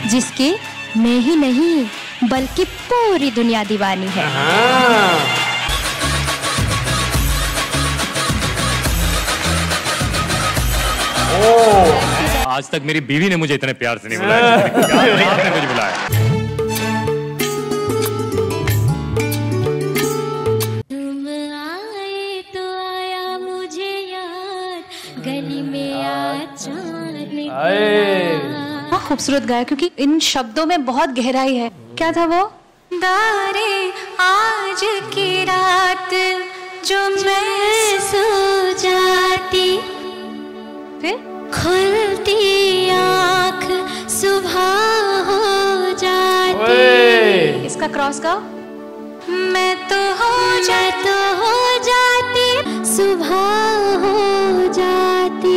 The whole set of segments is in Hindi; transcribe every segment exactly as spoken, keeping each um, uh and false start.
जिसकी मैं ही नहीं बल्कि पूरी दुनिया दीवानी है। आज तक मेरी बीवी ने मुझे इतने प्यार से नहीं बुलाया जितने आपने मुझे बुलाया। तुम आए तो आया मुझे याद, गली में बहुत खूबसूरत गाया, क्योंकि इन शब्दों में बहुत गहराई है। क्या था वो? दारे आज की रात जो मैं सो जाती, फिर खुलती आँख सुबह हो जाती। इसका क्रॉस गाओ। मैं तो हो जा तो हो जाती, सुबह हो जाती।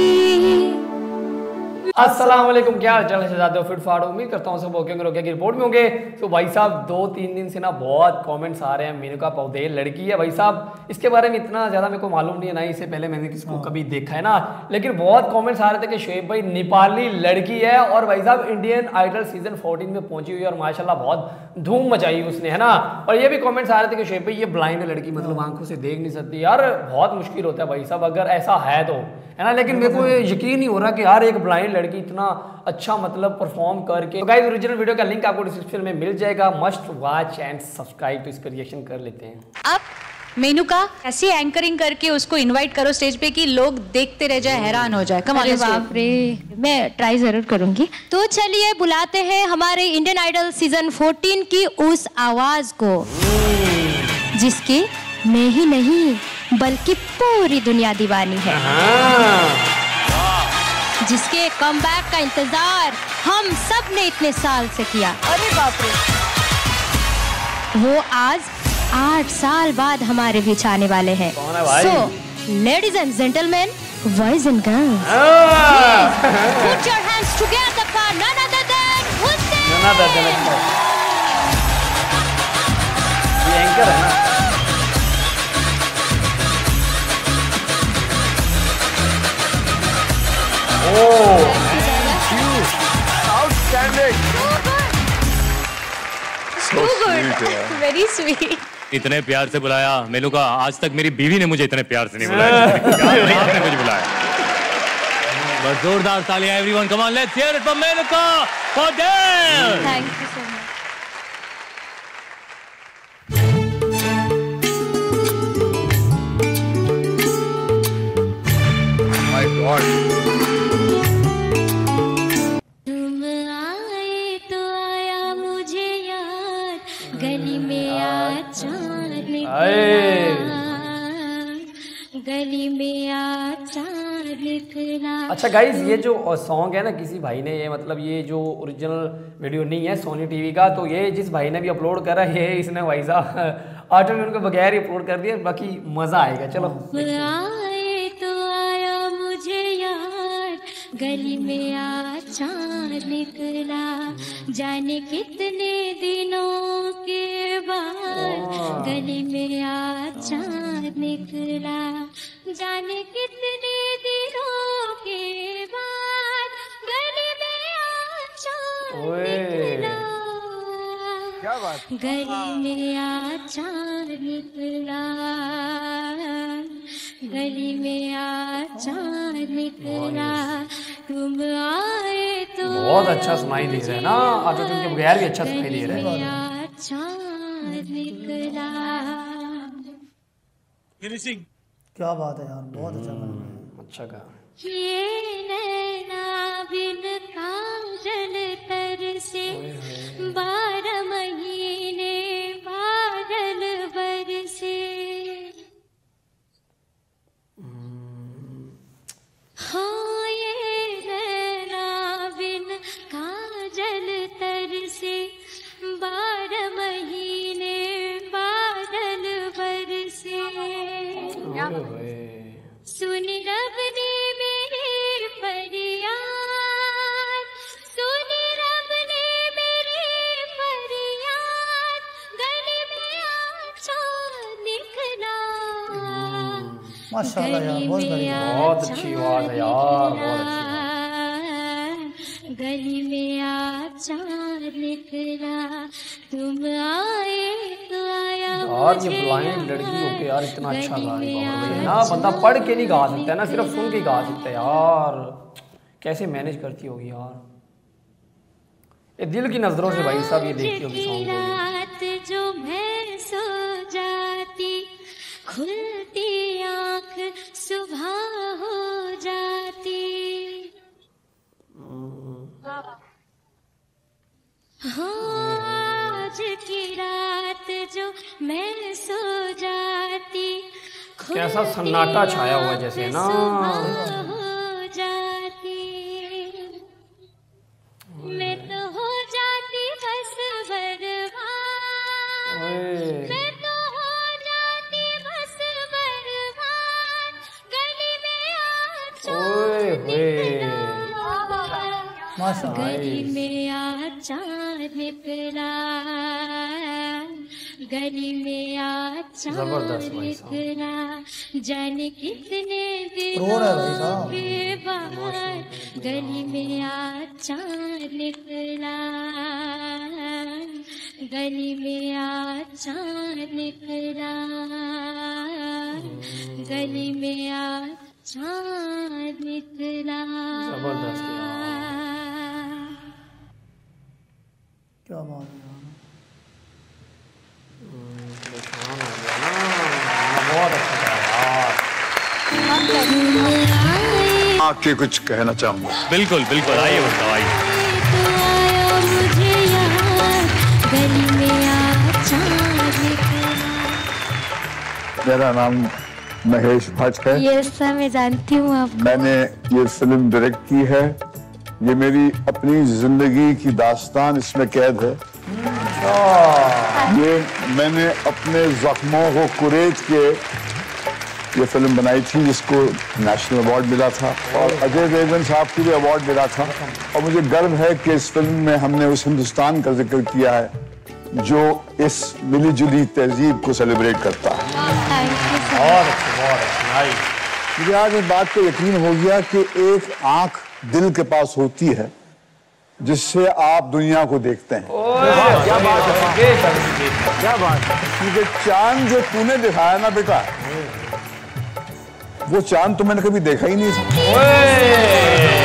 अस्सलाम वालेकुम, क्या हाल चाल है शहजादे फिट फाड़। उम्मीद करता हूँ सब ओके रोके की रिपोर्ट में होंगे। तो भाई साहब दो तीन दिन से ना बहुत कमेंट्स आ रहे हैं, मेनका पौधे लड़की है भाई साहब। इसके बारे में इतना ज़्यादा मेरे को मालूम नहीं है, ना इससे पहले मैंने किसको कभी देखा है ना, लेकिन बहुत कमेंट्स आ रहे थे कि शोएब भाई नेपाली लड़की है और भाई साहब इंडियन आइडल सीजन फोर्टीन में पहुंची हुई है और माशाल्लाह बहुत धूम मचाई उसने, है ना। और ये भी कमेंट्स आ रहे थे कि शोएब भाई ये ब्लाइंड है लड़की, मतलब आंखों से देख नहीं सकती। यार बहुत मुश्किल होता है भाई साहब अगर ऐसा है तो, है ना। लेकिन मेरे को यकीन नहीं हो रहा कि यार एक ब्लाइंड लड़की इतना अच्छा मतलब परफॉर्म करके। तो गाइस ओरिजिनल वीडियो का लिंक आपको डिस्क्रिप्शन में मिल जाएगा, मस्ट वॉच एंड सब्सक्राइब। तो इसका रिएक्शन कर लेते हैं। अब मेनुका ऐसी एंकरिंग करके उसको इनवाइट करो स्टेज पे कि लोग देखते रह जाए, हैरान हो जाए। कम ऑन बाप रे, मैं ट्राई जरूर करूंगी। तो चलिए बुलाते हैं हमारे इंडियन आइडल सीजन फोर्टीन की उस आवाज को जिसकी मैं ही नहीं बल्कि पूरी दुनिया दीवानी है, जिसके कमबैक का इंतजार हम सब ने इतने साल से किया। अरे बाप रे, वो आज आठ साल बाद हमारे बीच आने वाले हैं। So ladies and gentleman, boys and girls, put your hands together for none other than Hussain. None other than ये एंकर है ना। Oh, outstanding. So good. Very sweet. इतने प्यार से बुलाया मेनुका, आज तक मेरी बीवी ने मुझे इतने प्यार से नहीं बुलाया जितने आपने मुझे बुलाया। बस जोरदार तालियां everyone, come on let's hear it from Menuka Poudel. Thank you so much. My god. गली में आचार निकला, गली में आचार निकला। अच्छा गाइज, ये जो सॉन्ग है ना, किसी भाई ने ये मतलब ये जो ओरिजिनल वीडियो नहीं है सोनी टीवी का, तो ये जिस भाई ने भी अपलोड करा है इसने भाई साहब ऑटो ट्यून के बगैर ही अपलोड कर दिया। बाकी मजा आएगा। चलो। आए तो आया मुझे याद, गली में आचार निकला, जाने कितने दिनों के बाद गली में आचार निकला, जाने कितने दिनों के बाद गली में आचार निकला। क्या बात? गली में आचार निकला, गली में आचार निकला, तुम आए तो बहुत अच्छा सुनाई दे रहा है ना, ऑटो ट्यून के बगैर भी अच्छा सुनाई दे रहा है। फिनिशिंग क्या बात है यार, बहुत अच्छा गाना। अच्छा कहा। ये नैना बिन काजल तरसे, बारह महीने बादल बरसे, हाँ ये नैना बिन काजल तरसे, बारह महीने बादल बरसे, सुन रब ने मेरी फरियाद, सुन रब ने मेरी फरियाद, गली में आचार निकला। माशाल्लाह यार, बहुत बढ़िया, बहुत अच्छी आवाज है यार, बहुत अच्छी। गली में आ चांद निकला, तुम आए तो आया। यार ये ब्लाइंड लड़की होके यार इतना अच्छा गा रही है ना, बंदा पढ़ के नहीं गा सकता है ना, सिर्फ सुन के गा सकता है यार। कैसे मैनेज करती होगी यार, ये दिल की नजरों से भाई साहब ये देखती होगी सॉन्ग को। रात जो मैं सो जाती, खुलती आँख सुबह हो जाती। हाँ, आज की रात जो मैं सो जाती, कैसा सन्नाटा छाया हुआ जैसे ना, हो जाती। मैं तो हो जाती बस बर्बाद, मैं तो हो जाती बस बर्बाद, गली में आ चांद निकला, गली में आ चांद निकला, गली में आ चांद निकला, जाने कितने दिनों के बाद, गली में आ चांद निकला, गली में आ चांद निकला, गली में आ चांद निकला। जबरदस्त क्या बात है यार। बहुत अच्छा यार। आके कुछ कहना चाहूँगा। बिल्कुल बिल्कुल, आइए बताओ, आइए। मेरा नाम महेश भट्ट है। ये सर मैं जानती हूँ आप। मैंने ये फिल्म डायरेक्ट की है। ये मेरी अपनी जिंदगी की दास्तान इसमें कैद है। ये मैंने अपने जख्मों को कुरेद के ये फिल्म बनाई थी, जिसको नेशनल अवार्ड मिला था और अजय देवगन साहब को भी अवार्ड मिला था। और मुझे गर्व है कि इस फिल्म में हमने उस हिंदुस्तान का जिक्र किया है जो इस मिली जुली तहजीब को सेलिब्रेट करता है। बहुत अच्छी, बहुत अच्छी। मुझे आज इस बात पे यकीन हो गया कि एक आंख दिल के पास होती है जिससे आप दुनिया को देखते हैं। क्या बात है, क्या बात है। क्योंकि चांद जो तूने दिखाया ना बेटा, वो चांद तो मैंने कभी देखा ही नहीं था।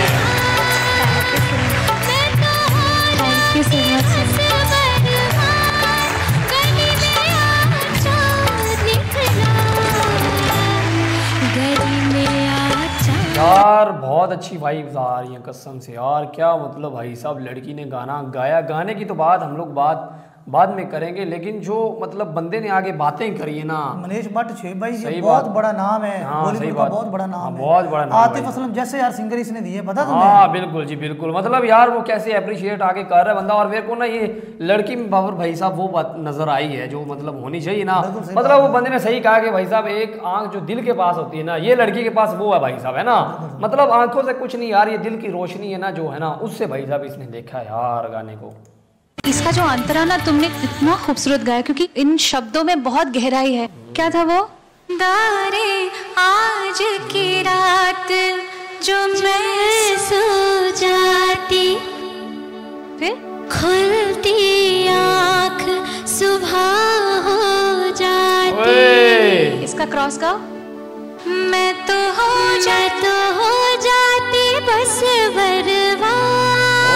यार बहुत अच्छी वाइब्स आ रही हैं कसम से यार। क्या मतलब भाई साहब, लड़की ने गाना गाया, गाने की तो बात हम लोग बात बाद में करेंगे, लेकिन जो मतलब बंदे ने आगे बातें करी है ना, मनीष भट्ट छे भाई, ये सही बहुत बात। बड़ा नाम है। हाँ, बॉलीवुड सही का बात। बहुत बड़ा नाम हाँ, है। बहुत बड़ा नाम आतिफ है। असलम जैसे यार सिंगर इसने दिए, पता तुम्हें? हाँ बिल्कुल जी बिल्कुल। मतलब यार वो कैसे अप्रिशिएट आगे कर रहा है बंदा। और मेरे को ना ये लड़की में बाबर भाई साहब वो बात नजर आई है जो मतलब होनी चाहिए ना। मतलब वो बंदे ने सही कहा कि भाई साहब एक आंख जो दिल के पास होती है ना, ये लड़की के पास वो है भाई साहब, है ना। मतलब आंखों से कुछ नहीं यार, ये दिल की रोशनी है ना जो है ना, उससे भाई साहब इसने देखा यार गाने को। इसका जो अंतरा ना तुमने इतना खूबसूरत गाया, क्योंकि इन शब्दों में बहुत गहराई है। क्या था वो? दारे आज की रात जो मैं सो जाती, फिर खुलती आँख सुबह हो जाती। इसका क्रॉस गाओ। मैं तो हो जा तो हो जाती बस बर्बाद,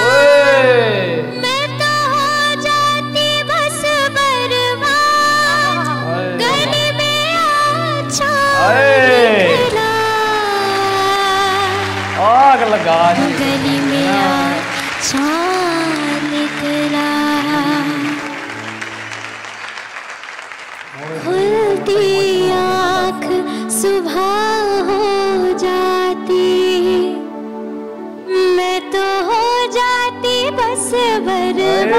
मैं तो हो जाती बस बर्बाद, गली में आ चांद निकला, आग लगा दी। गली में आ चांद निकला, खुलती आँख सुबह हो जाती, मैं तो हो जाती बस बर्बाद,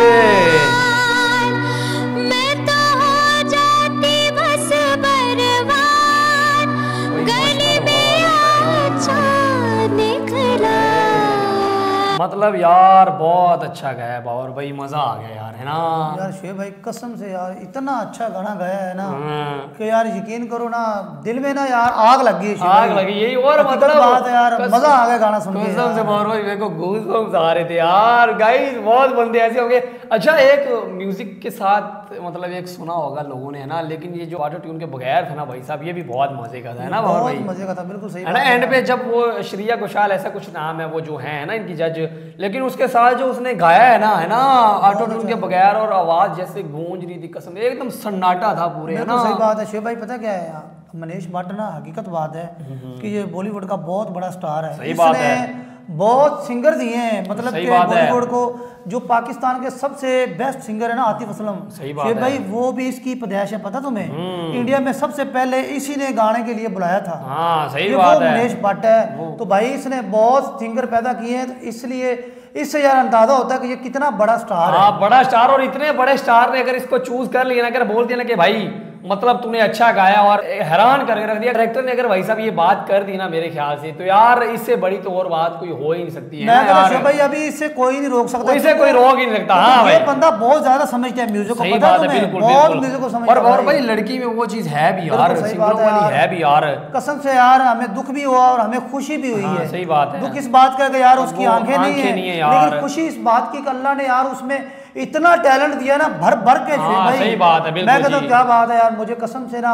मैं तो हो जाती बस बर्बाद, गली में आ चांद निकला। मतलब यार बहुत अच्छा गाया बाबर भाई, मजा आ गया यार, है ना यार शुएब भाई कसम से यार इतना अच्छा गाना गाया है ना कि यार यकीन करो ना दिल में ना यार आग लग गई, आग लगी यही। और मतलब बात है यार, मजा आ गया गाना सुन के। कसम से बाबर भाई मेरे को गूज़बम्स आ रहे थे यार। गाइस बहुत बंदे ऐसे होंगे। अच्छा एक म्यूजिक के साथ मतलब एक सुना होगा लोगों ने, है ना, लेकिन ये जो ऑटो ट्यून के बगैर था ना भाई साहब, ये भी बहुत मजे का था, है ना बाबर भाई, मजे का था, बिल्कुल सही है ना। एंड पे जब वो श्रेया घोषाल ऐसा कुछ नाम है वो जो है ना इनकी जज, लेकिन उसके साथ जो उसने गाया है ना, है ना, ऑटो ट्यून के बगैर और आवाज जैसे गूंज रही थी, कसम एकदम सन्नाटा था पूरे, है ना। सही बात है शुएब भाई, पता क्या है यार, मनीष भट्ट ना हकीकत बात है कि ये बॉलीवुड का बहुत बड़ा स्टार है, सही बात है, बहुत सिंगर दिए हैं, मतलब कि बॉलीवुड को जो पाकिस्तान के सबसे बेस्ट सिंगर है ना आतिफ असलम, शुएब भाई वो भी इसकी पैदाइश है, पता तुम्हें, इंडिया में सबसे पहले इसी ने गाने के लिए बुलाया था। हाँ, सही बात है, मनीष भट्ट है। तो भाई इसने बहुत सिंगर पैदा किए हैं, तो इसलिए इससे यार अंदाजा होता है कि ये कितना बड़ा स्टार है, है, बड़ा स्टार। और इतने बड़े स्टार ने अगर इसको चूज कर लिया ना, अगर बोल दिया ना कि भाई मतलब तूने अच्छा गाया और हैरान करके रख दिया डायरेक्टर ने, अगर भाई साहब ये बात कर दी ना मेरे ख्याल से, तो यार इससे बड़ी तो और बात कोई हो ही नहीं सकती है ना यार। भाई अभी इससे कोई नहीं रोक सकता, इससे कोई रोक ही नहीं सकता। हाँ भाई, ये बंदा बहुत ज्यादा समझता है म्यूजिक को, पता है बिल्कुल बहुत म्यूजिक को समझता है। और भाई लड़की में वो चीज है भी यार, सिंगरों वाली है भी यार, कसम से यार हमें दुख भी हुआ और हमें खुशी भी हुई है। सही बात है, दुख इस बात का यार उसकी आंखें नहीं है, लेकिन खुशी इस बात की अल्लाह ने यार उसमें इतना टैलेंट दिया ना भर भर के। भाई सही बात है, मैं कहता हूँ क्या बात है यार, मुझे कसम से ना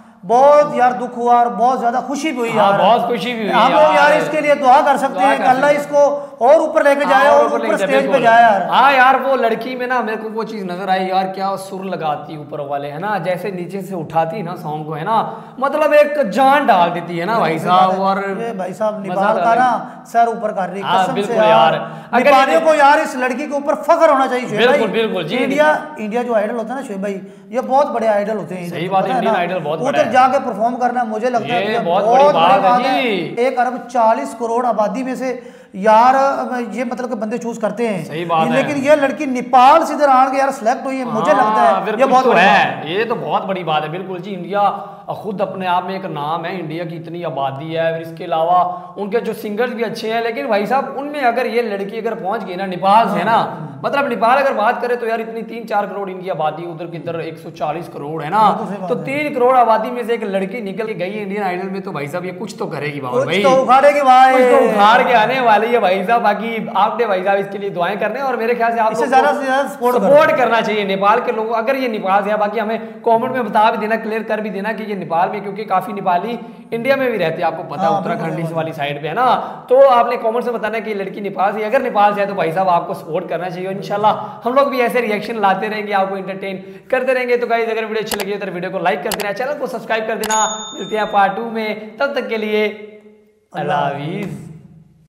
बहुत यार दुख हुआ और बहुत ज्यादा खुशी भी हुई यार, बहुत खुशी भी हुई। हम लोग यार इसके लिए दुआ कर सकते हैं कि अल्लाह इसको और ऊपर लेके जाए और ऊपर स्टेज पे जाए यार। हाँ यार वो लड़की में ना मेरे को वो चीज नजर आई यार, क्या सुर लगाती ऊपर वाले, है ना, जैसे नीचे से उठाती ना सॉन्ग को, है ना, मतलब एक जान डाल देती है ना भाई साहब। और भाई साहब नेपाल का ना सर ऊपर कर रही, कसम से यार नेपालियों को यार इस लड़की के ऊपर फख्र होना चाहिए। बिल्कुल बिल्कुल जी, इंडिया इंडिया जो आइडल होता है ना शुएब भाई, ये बहुत बड़े आइडल होते हैं। सही बात है, इंडियन आइडल बहुत बड़ा है, जाके परफॉर्म करना मुझे लगता है बहुत बड़ी बात है। एक अरब चालीस करोड़ आबादी में से यार ये मतलब के बंदे चूज करते हैं, सही बात है। लेकिन ये लड़की नेपाल से इधर आन के यार सिलेक्ट हुई है, मुझे लगता है ये बहुत है, ये तो बहुत बड़ी बात है। बिल्कुल जी, इंडिया खुद अपने आप में एक नाम है, इंडिया की इतनी आबादी है, फिर इसके अलावा उनके जो सिंगर्स भी अच्छे हैं, लेकिन भाई साहब उनमें अगर ये लड़की अगर पहुंच गई ना नेपाल से ना, मतलब नेपाल अगर बात करें तो यार इतनी तीन चार करोड़ इनकी आबादी, उधर की इधर एक सौ चालीस करोड़ है ना, तो तीन करोड़ आबादी में से एक लड़की निकल के गई है इंडियन आइडल में, तो भाई साहब ये कुछ तो करेगी बाबा भाई, तो उखाड़ेगी भाई, कुछ तो उखाड़ के आने वाली है भाई साहब। बाकी आपने भाई साहब इसके लिए दुआएं करने, और मेरे ख्याल से आपको ज्यादा से ज्यादा सपोर्ट करना चाहिए नेपाल के लोगों, अगर ये नेपाल से है। बाकी हमें कमेंट में बता भी देना, क्लियर कर भी देना कि ये नेपाल में, क्योंकि काफी नेपाली इंडिया में भी रहते हैं, आपको पता है उत्तराखंड इस वाली साइड पे है ना, तो आपने कमेंट से बताना कि लड़की नेपाल से, अगर नेपाल से है तो भाई साहब आपको सपोर्ट करना चाहिए। इंशाल्लाह हम लोग भी ऐसे रिएक्शन लाते रहेंगे, आपको एंटरटेन करते रहेंगे। तो गाइस अगर वीडियो अच्छी लगी तो वीडियो को लाइक कर देना, चैनल को सब्सक्राइब कर देना। मिलते हैं पार्ट टू में, तब तक के लिए अल्लाह हाफिज़।